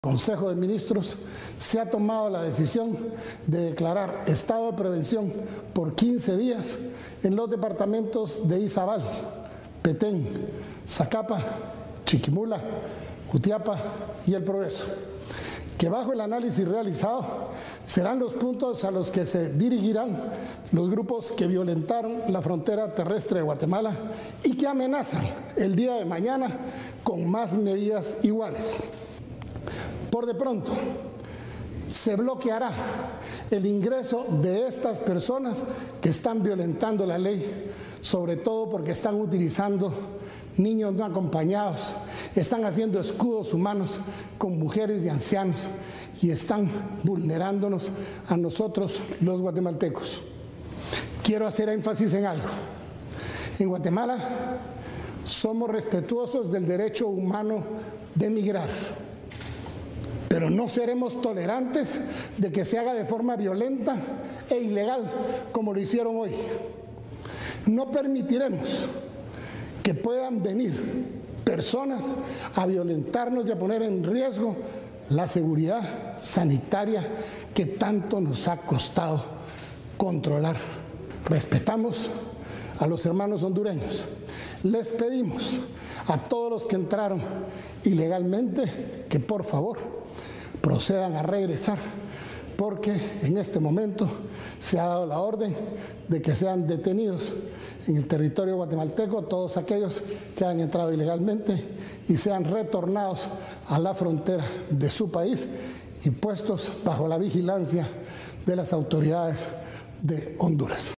Consejo de Ministros se ha tomado la decisión de declarar estado de prevención por 15 días en los departamentos de Izabal, Petén, Zacapa, Chiquimula, Jutiapa y El Progreso, que bajo el análisis realizado serán los puntos a los que se dirigirán los grupos que violentaron la frontera terrestre de Guatemala y que amenazan el día de mañana con más medidas iguales. Por de pronto, se bloqueará el ingreso de estas personas que están violentando la ley, sobre todo porque están utilizando niños no acompañados, están haciendo escudos humanos con mujeres y ancianos y están vulnerándonos a nosotros los guatemaltecos. Quiero hacer énfasis en algo. En Guatemala somos respetuosos del derecho humano de migrar, pero no seremos tolerantes de que se haga de forma violenta e ilegal como lo hicieron hoy. No permitiremos que puedan venir personas a violentarnos y a poner en riesgo la seguridad sanitaria que tanto nos ha costado controlar. Respetamos a los hermanos hondureños. Les pedimos a todos los que entraron ilegalmente que por favor procedan a regresar, porque en este momento se ha dado la orden de que sean detenidos en el territorio guatemalteco todos aquellos que han entrado ilegalmente y sean retornados a la frontera de su país y puestos bajo la vigilancia de las autoridades de Honduras.